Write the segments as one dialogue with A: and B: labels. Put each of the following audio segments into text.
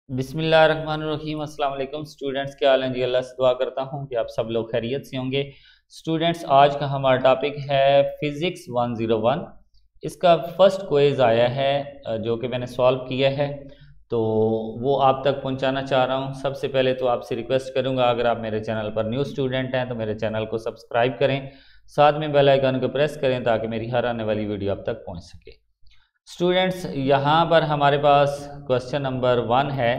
A: बिस्मिल्लाहिर्रहमानिर्रहीम। अस्सलाम वालेकुम स्टूडेंट्स, क्या हाल है जी। अल्लाह से दुआ करता हूँ कि आप सब लोग खैरियत से होंगे। स्टूडेंट्स, आज का हमारा टॉपिक है फिज़िक्स 101। इसका फर्स्ट क्विज़ आया है जो कि मैंने सॉल्व किया है, तो वो आप तक पहुंचाना चाह रहा हूं। सबसे पहले तो आपसे रिक्वेस्ट करूंगा, अगर आप मेरे चैनल पर न्यू स्टूडेंट हैं तो मेरे चैनल को सब्सक्राइब करें, साथ में बेल आइकन को प्रेस करें ताकि मेरी हर आने वाली वीडियो आप तक पहुँच सके। स्टूडेंट्स, यहाँ पर हमारे पास क्वेश्चन नंबर 1 है।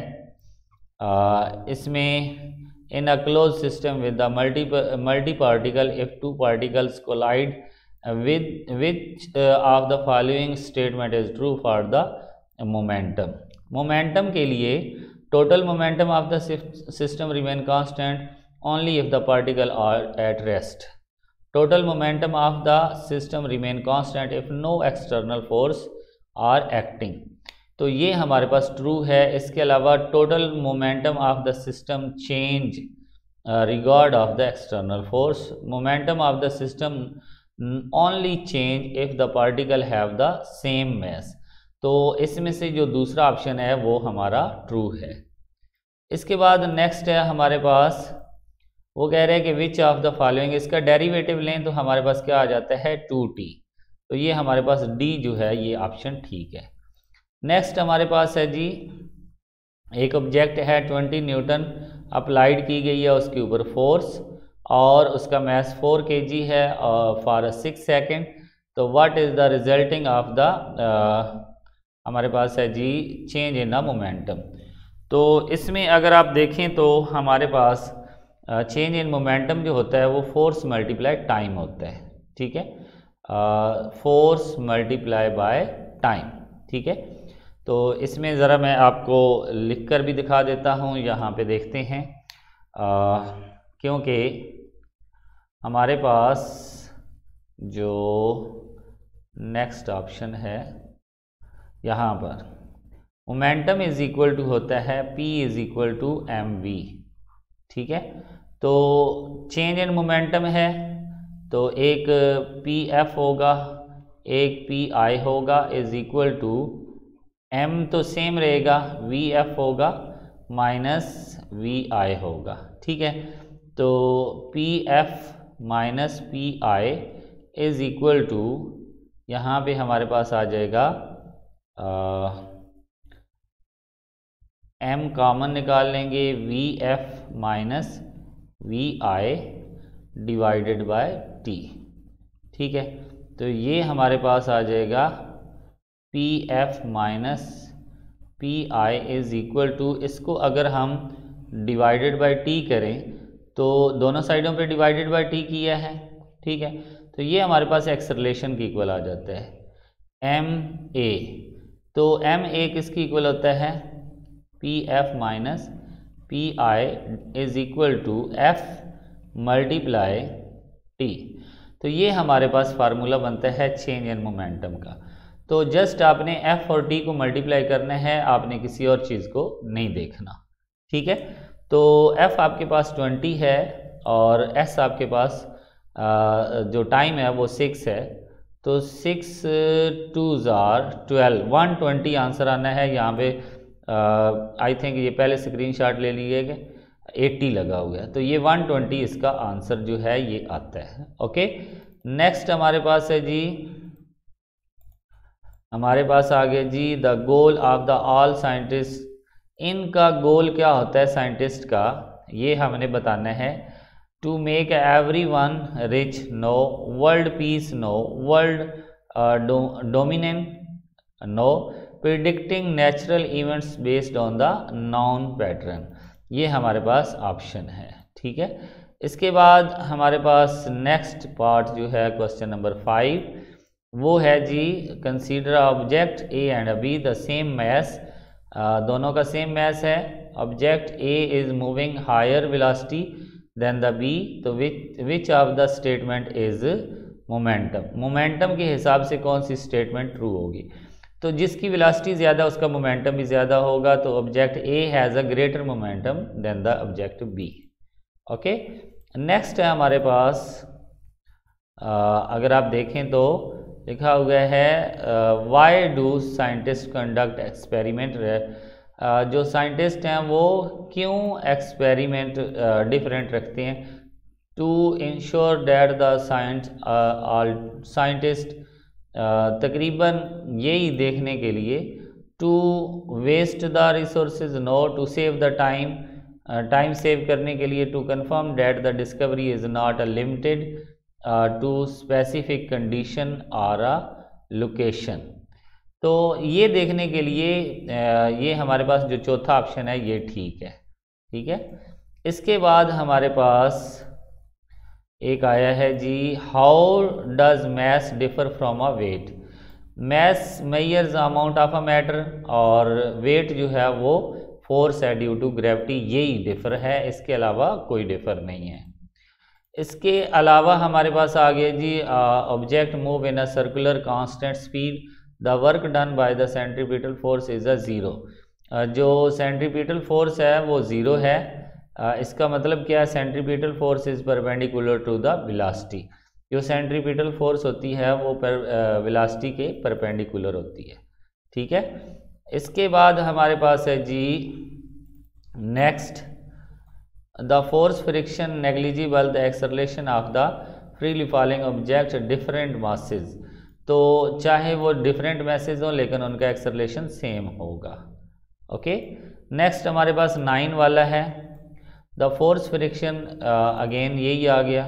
A: इसमें in a closed system with the multi particle if two particles collide with which of the following statement is true for the momentum। Momentum के लिए total momentum of the system remain constant only if the particle are at rest. Total momentum of the system remain constant if no external force are acting. तो ये हमारे पास true है। इसके अलावा total momentum of the system change regard of the external force. Momentum of the system only change if the particle have the same mass. तो इसमें से जो दूसरा ऑप्शन है वो हमारा ट्रू है। इसके बाद नेक्स्ट है हमारे पास, वो कह रहे हैं कि विच ऑफ द फॉलोइंग, इसका डेरिवेटिव लें तो हमारे पास क्या आ जाता है 2t। तो ये हमारे पास डी जो है ये ऑप्शन ठीक है। नेक्स्ट हमारे पास है जी, एक ऑब्जेक्ट है 20 न्यूटन अप्लाइड की गई है उसके ऊपर फोर्स और उसका मास 4 kg है फॉर 6 सेकेंड। तो what is the resulting of the हमारे पास है जी चेंज इन द मोमेंटम। तो इसमें अगर आप देखें तो हमारे पास चेंज इन मोमेंटम जो होता है वो फोर्स मल्टीप्लाई टाइम होता है। ठीक है, फोर्स मल्टीप्लाई बाय टाइम। ठीक है, तो इसमें ज़रा मैं आपको लिख कर भी दिखा देता हूँ। यहाँ पे देखते हैं क्योंकि हमारे पास जो नेक्स्ट ऑप्शन है यहाँ पर मोमेंटम इज इक्वल टू होता है P is equal to mv। ठीक है, तो चेंज इन मोमेंटम है तो एक pf होगा एक pi होगा इज इक्वल टू m तो सेम रहेगा vf होगा माइनस vi होगा। ठीक है, तो pf minus pi is equal to यहाँ पे हमारे पास आ जाएगा m कॉमन निकाल लेंगे vf minus vi divided by t। ठीक है, तो ये हमारे पास आ जाएगा pf minus pi is equal to, इसको अगर हम डिवाइडेड बाय t करें तो दोनों साइडों पे डिवाइडेड बाय t किया है। ठीक है, तो ये हमारे पास एक्सेलरेशन की इक्वल आ जाता है ma। तो ma किसकी इक्वल होता है pf minus pi is equal to f multiply t। तो ये हमारे पास फार्मूला बनता है चेंज इन मोमेंटम का। तो जस्ट आपने f और t को मल्टीप्लाई करना है, आपने किसी और चीज़ को नहीं देखना। ठीक है, तो f आपके पास 20 है और s आपके पास जो टाइम है वो 6 है। तो 6 2s are 12, 120 आंसर आना है। यहाँ पे आई थिंक ये पहले स्क्रीनशॉट ले लीजिएगा, 80 लगा हुआ है, तो ये 120 इसका आंसर जो है ये आता है। ओके, नेक्स्ट हमारे पास है जी, हमारे पास आ गया जी the goal of the all scientist. इनका गोल क्या होता है साइंटिस्ट का, ये हमने बताना है। To make everyone rich, no. World peace, no. World dominant, no. Predicting natural events based on the non pattern, ये हमारे पास ऑप्शन है। ठीक है, इसके बाद हमारे पास नेक्स्ट पार्ट जो है क्वेश्चन नंबर 5, वो है जी consider object A and B the same mass. दोनों का सेम मैस है। Object A is moving higher velocity than the B, तो which of the statement is momentum. Momentum के हिसाब से कौन सी स्टेटमेंट ट्रू होगी, तो जिसकी वेलोसिटी ज़्यादा उसका मोमेंटम भी ज़्यादा होगा। तो object A has a greater momentum than the object B. Okay, next है हमारे पास, अगर आप देखें तो लिखा हुआ है why do scientist conduct experiment जो साइंटिस्ट हैं वो क्यों एक्सपेरिमेंट डिफरेंट रखते हैं, to ensure that the scientist तकरीबन यही देखने के लिए, to waste the resources, no to save the time, time save करने के लिए, to confirm that the discovery is not limited to specific condition और अ लोकेशन। तो ये देखने के लिए ये हमारे पास जो चौथा ऑप्शन है ये ठीक है। ठीक है, इसके बाद हमारे पास एक आया है जी, how does mass differ from a weight. Mass measures amount of a matter और वेट जो है वो फोर्स है ड्यू टू ग्रेविटी, यही डिफर है, इसके अलावा कोई डिफर नहीं है। इसके अलावा हमारे पास आ गया जी, object move in a circular constant speed, the work done by the centripetal force is a zero. जो सेंट्रीपिटल फोर्स है वो ज़ीरो है। इसका मतलब क्या है, centripetal force is perpendicular to the velocity. जो सेंट्रीपिटल फोर्स होती है वो वेलोसिटी के परपेंडिकुलर होती है। ठीक है, इसके बाद हमारे पास है जी next, the force friction negligible the acceleration of the freely falling object different masses. तो चाहे वो डिफरेंट मैसेज हो लेकिन उनका एक्सेलरेशन सेम होगा। ओके, नेक्स्ट हमारे पास 9 वाला है, द फोर्स फ्रिक्शन, अगेन यही आ गया।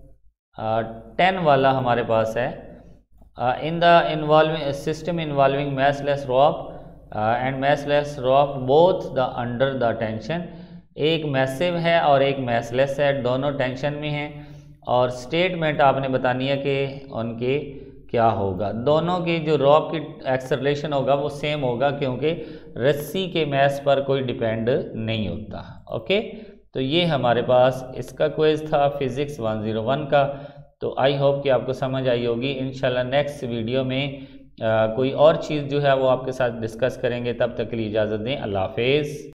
A: 10 वाला हमारे पास है, in the involving system involving massless rope and massless rope both the under the tension. एक मैसिव है और एक मैसलेस है, दोनों टेंशन में हैं और स्टेटमेंट आपने बतानी है कि उनके क्या होगा। दोनों की जो रॉप की एक्सेलरेशन होगा वो सेम होगा क्योंकि रस्सी के मैस पर कोई डिपेंड नहीं होता। ओके, तो ये हमारे पास इसका क्विज था फिज़िक्स 101 का। तो आई होप कि आपको समझ आई होगी। इंशाल्लाह नेक्स्ट वीडियो में कोई और चीज़ जो है वो आपके साथ डिस्कस करेंगे। तब तक के लिए इजाज़त दें, अल्लाह हाफिज़।